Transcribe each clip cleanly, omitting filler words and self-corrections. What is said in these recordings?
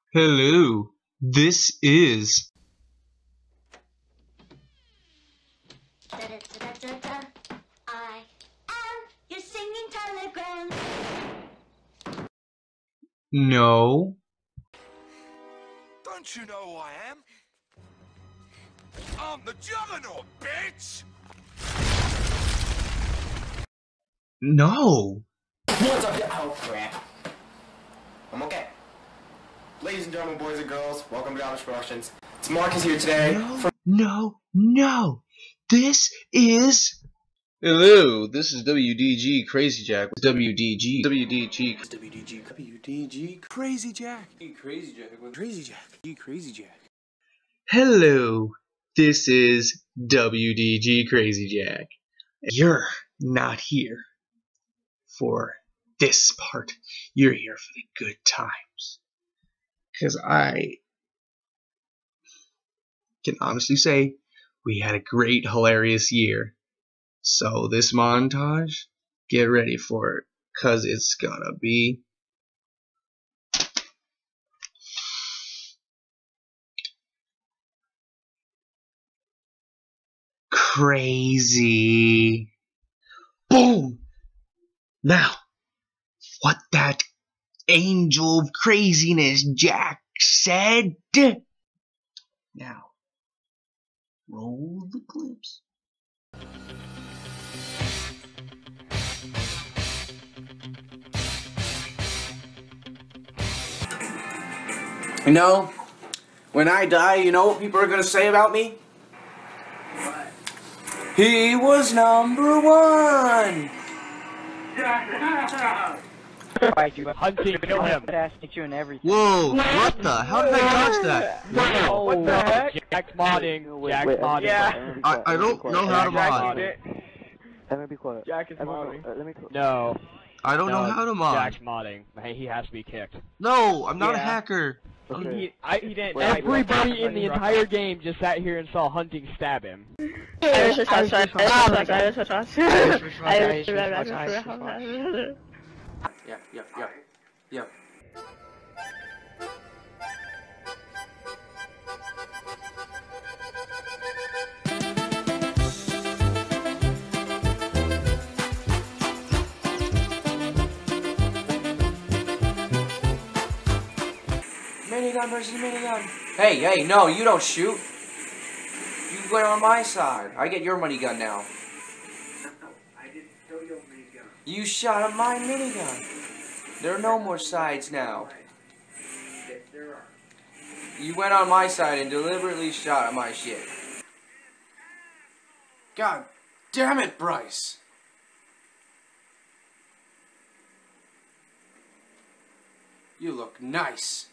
Hello, this is... I am your singing telegram. No. Don't you know who I am? I'm the Juggernaut, bitch! No. What's up, oh crap. I'm okay. Ladies and gentlemen, boys and girls, welcome to Dumbest Productions. It's Marcus here today. No. This is... Hello, this is WDG Crazy Jack. WDG Crazy Jack. Crazy Jack. Hello, this is WDG Crazy Jack. You're not here for this part. You're here for the good times. Because I can honestly say we had a great, hilarious year. So this montage, get ready for it, because it's gonna be crazy. Boom! Now, what that angel of craziness Jack said. Now, roll the clips. You know, when I die, you know what people are gonna say about me? What? He was #1! Hunting, kill him. You and everything. Whoa, what the? How did I dodge that? Wow. What the heck? Jack's modding. Jack's modding. Yeah. I don't know how to mod. Let me be quiet. Jack is modding. No. I don't know how to mod. Jack's modding. Hey, he has to be kicked. No, I'm not a hacker. Okay. He didn't. Everybody in the entire game just sat here and saw Hunting stab him. Yep. Minigun versus minigun. Hey, no, you don't shoot. You went on my side. I get your minigun now. I didn't throw your minigun. You shot at my minigun. There are no more sides now. Yes, there are. You went on my side and deliberately shot at my shit. God damn it, Bryce. You look nice.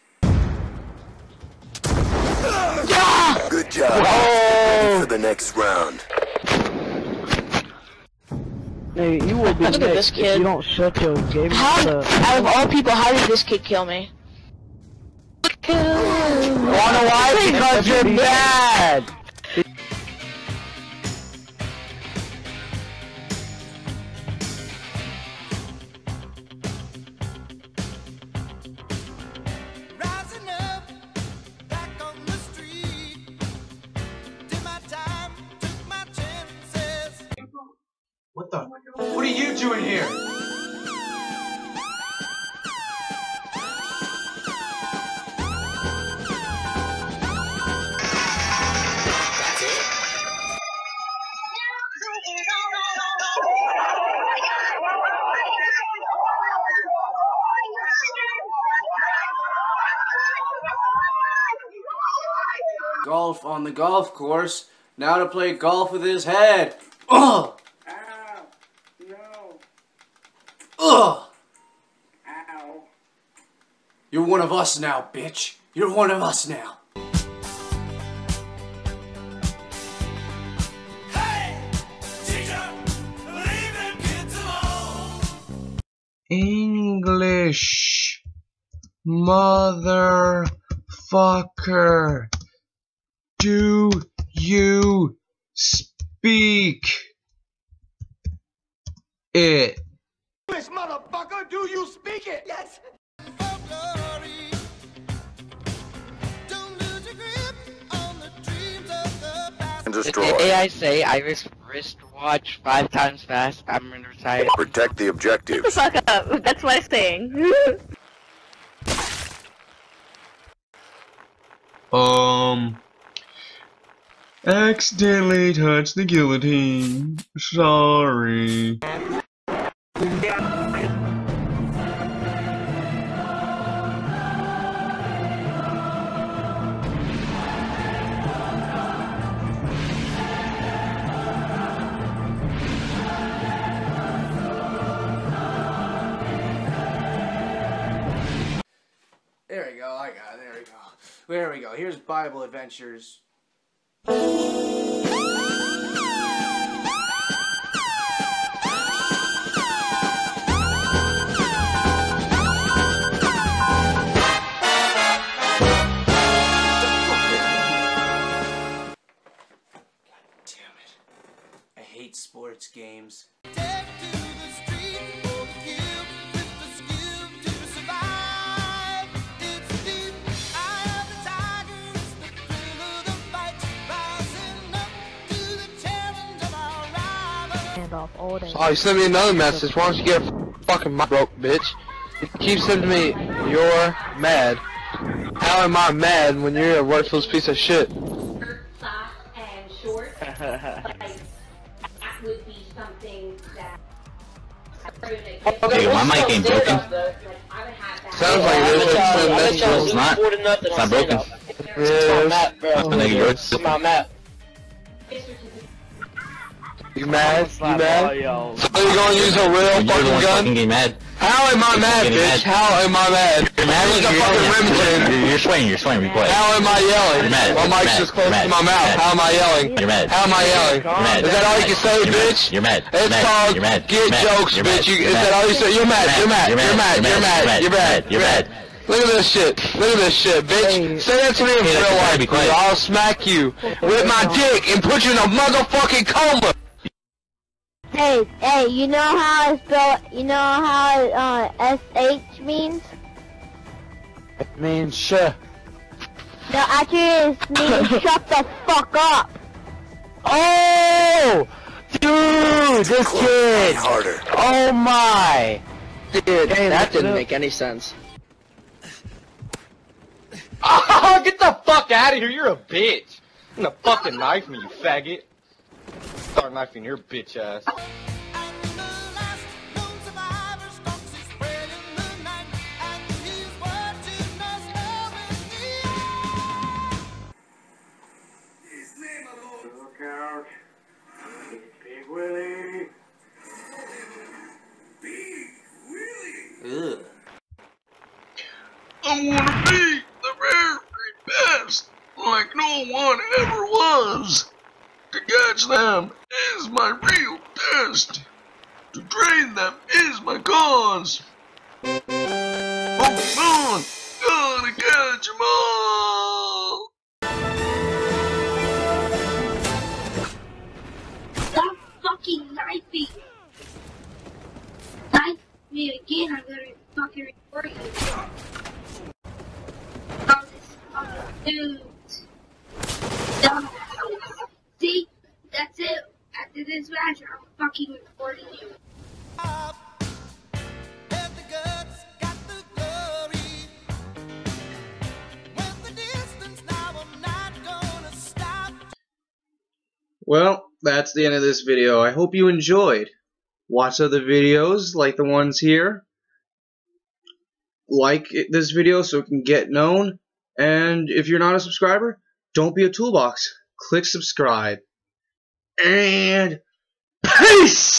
Good job. Ready for the next round. Hey, you will be Look at this next kid. if you don't shut your game How, up. out of all people, how did this kid kill me? Wanna why? Because you're bad! Rising up, back on the street. Did my time, took my chances. What the? What are you doing here? Golf on the golf course. Now to play golf with his head. Ugh! Ow! No! Ugh! Ow! You're one of us now, bitch. You're one of us now. Hey! Teacher! Leave them kids alone! English. Motherfucker. Do you speak it? English, motherfucker! Do you speak it? Yes! destroy. AI say I wristwatch 5 times fast. I'm gonna retire. Protect the objectives. Fuck up. That's what I'm saying. Accidentally touched the guillotine. Sorry. There we go, I got it, there we go. There we go, here's Bible Adventures. I hate sports games. Oh, you sent me another message. Why don't you get fucking broke, bitch? You keep sending me, you're mad. How am I mad when you're a worthless piece of shit? Fast and short. Like, that would be something that. Dude, my mic ain't broken. Sounds like it is. It's not. It's not broken. Yes. It's my map. You mad? You mad? So you gonna use a real fucking gun? Get mad. How am I mad, bitch? How am I mad? You're mad. Use a fucking Remington. You're swaying. You're swaying. Be quiet. How am I yelling? You're mad. My mic's just close to my mouth. How am I yelling? You're mad. How am I yelling? You're mad. Is that all you can say, bitch? You're mad. It's called get jokes, bitch. Is that all you say? You're mad. You're mad. You're mad. You're mad. You're mad. You're mad. Look at this shit. Look at this shit, bitch. Say that to me in real life, dude. I'll smack you with my dick and put you in a motherfucking coma. Hey, you know how it's spelled, you know how SH means? It means sure. No, actually it means shut the fuck up. Oh! Dude, this kid! Harder. Oh my! Dude, that didn't make any sense. Oh, get the fuck out of here, you're a bitch! I'm gonna fucking knife me, you faggot. Start knifing your bitch ass. Look out. Big Willie. Big Willie. Ugh. I wanna be the very best, like no one ever was. To catch them is my real test. To train them is my cause. Pokemon, gotta catch 'em all. Stop fucking knifing. Knife me again, I'm gonna fucking report you. Oh, this fucking dude. Dumb. See? That's it. After this match, I'm fucking reporting you. Well, that's the end of this video. I hope you enjoyed. Watch other videos like the ones here. Like this video so it can get known. And if you're not a subscriber, don't be a toolbox. Click subscribe. And peace!